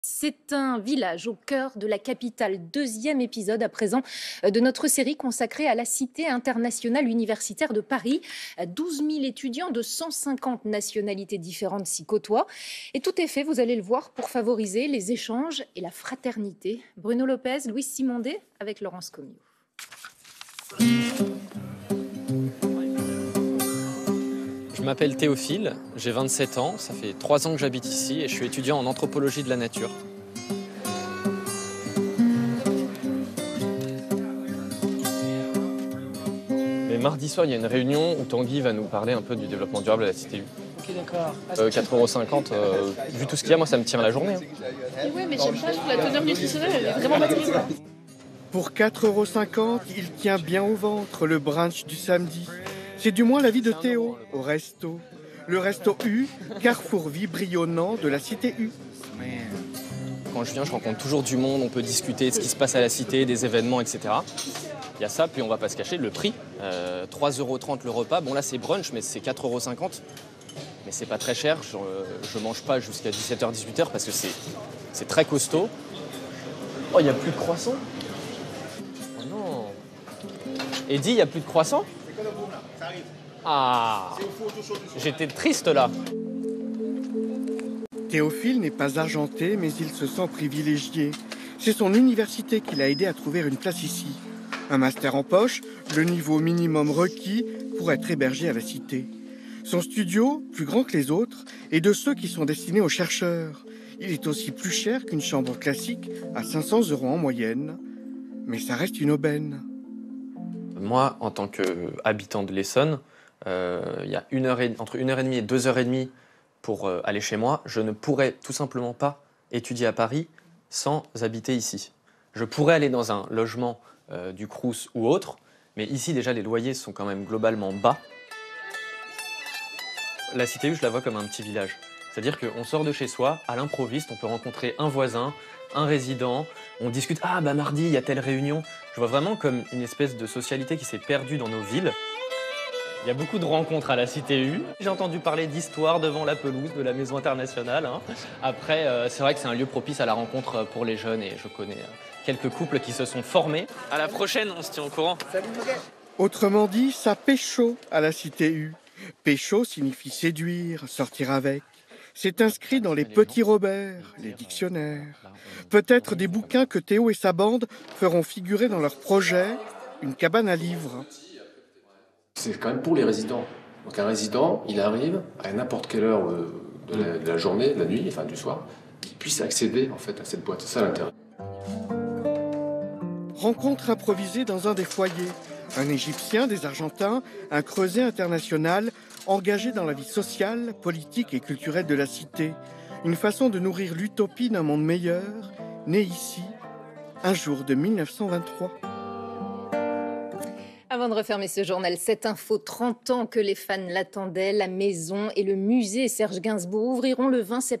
C'est un village au cœur de la capitale. Deuxième épisode à présent de notre série consacrée à la Cité internationale universitaire de Paris. 12 000 étudiants de 150 nationalités différentes s'y côtoient. Et tout est fait, vous allez le voir, pour favoriser les échanges et la fraternité. Bruno Lopez, Louis Simondet avec Laurence Comiot. Je m'appelle Théophile, j'ai 27 ans, ça fait 3 ans que j'habite ici et je suis étudiant en anthropologie de la nature. Mais mardi soir, il y a une réunion où Tanguy va nous parler un peu du développement durable à la Cité U. Ok, d'accord. 4,50 €, vu tout ce qu'il y a, moi ça me tient la journée. Et ouais, mais j'aime pas, je trouve la teneur nutritionnelle, elle est vraiment pas terrible. Pour 4,50 €, il tient bien au ventre le brunch du samedi. C'est du moins l'avis de Théo au resto. Le resto U, carrefour vibrionnant de la Cité U. Quand je viens, je rencontre toujours du monde, on peut discuter de ce qui se passe à la Cité, des événements, etc. Il y a ça, puis on va pas se cacher, le prix, 3,30 € le repas. Bon là c'est brunch, mais c'est 4,50 €. Mais c'est pas très cher, je mange pas jusqu'à 17h, 18h parce que c'est très costaud. Oh, il n'y a plus de croissants? Oh non. Eddy, il n'y a plus de croissants? Ah, j'étais triste là. Théophile n'est pas argenté, mais il se sent privilégié. C'est son université qui l'a aidé à trouver une place ici. Un master en poche, le niveau minimum requis pour être hébergé à la Cité. Son studio, plus grand que les autres, est de ceux qui sont destinés aux chercheurs. Il est aussi plus cher qu'une chambre classique, à 500 € en moyenne. Mais ça reste une aubaine. Moi, en tant qu'habitant de l'Essonne, il y a entre 1h30 et 2h30 pour aller chez moi. Je ne pourrais tout simplement pas étudier à Paris sans habiter ici. Je pourrais aller dans un logement du Crous ou autre, mais ici déjà les loyers sont quand même globalement bas. La Cité U, je la vois comme un petit village. C'est-à-dire qu'on sort de chez soi, à l'improviste, on peut rencontrer un voisin, un résident, on discute « Ah bah mardi, il y a telle réunion ». Je vois vraiment comme une espèce de socialité qui s'est perdue dans nos villes. Il y a beaucoup de rencontres à la Cité U. J'ai entendu parler d'histoire devant la pelouse de la Maison internationale. Après, c'est vrai que c'est un lieu propice à la rencontre pour les jeunes et je connais quelques couples qui se sont formés. À la prochaine, on se tient au courant. Autrement dit, ça pécho à la Cité U. Pécho signifie séduire, sortir avec. C'est inscrit dans les petits Robert, les dictionnaires. Peut-être des bouquins que Théo et sa bande feront figurer dans leur projet, une cabane à livres. C'est quand même pour les résidents. Donc un résident, il arrive à n'importe quelle heure de la journée, de la nuit, enfin du soir, qu'il puisse accéder en fait à cette boîte. C'est ça l'intérêt. Rencontre improvisée dans un des foyers. Un Égyptien, des Argentins, un Creuset international engagé dans la vie sociale, politique et culturelle de la cité. Une façon de nourrir l'utopie d'un monde meilleur, né ici, un jour de 1923. Avant de refermer ce journal, cette info, 30 ans que les fans l'attendaient, la maison et le musée Serge Gainsbourg ouvriront le 20 septembre.